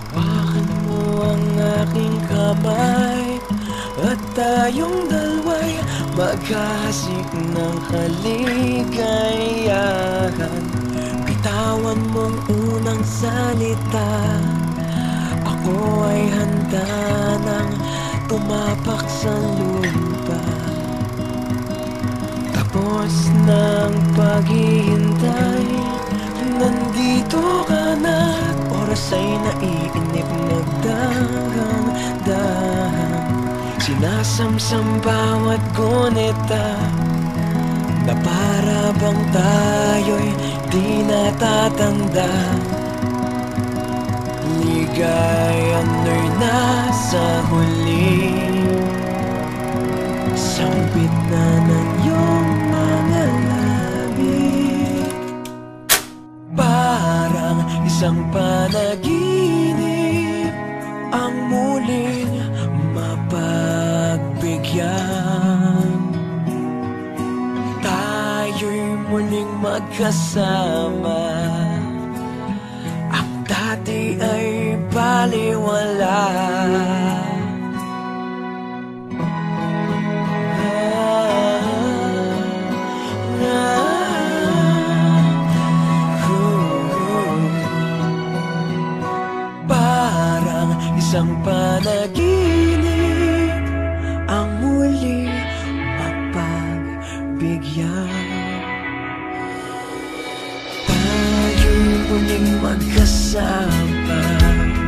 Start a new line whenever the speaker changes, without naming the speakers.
Hawakan mo ang aking kamay at tayong dalawa'y maghahasik ng kaligayahan. Bitawan mong unang salita, ako ay handa nang tumapak sa lupa. Tapos ng paghihintay, nandito ka na. Oras ay naiinip, nagdahan-dahan. Sinasamsam bawat gunita, na para bang tayo'y di natatanda. Ligayan mo'y nasa huli, sambit na ng iyong mga labi. Parang isang panaginip ang muling mapagbigyan. Tayo'y muling magkasama, ang dati ay baliwala. Isang panaginip ang muli mapagbigyan. Tayo'y muling magkasama,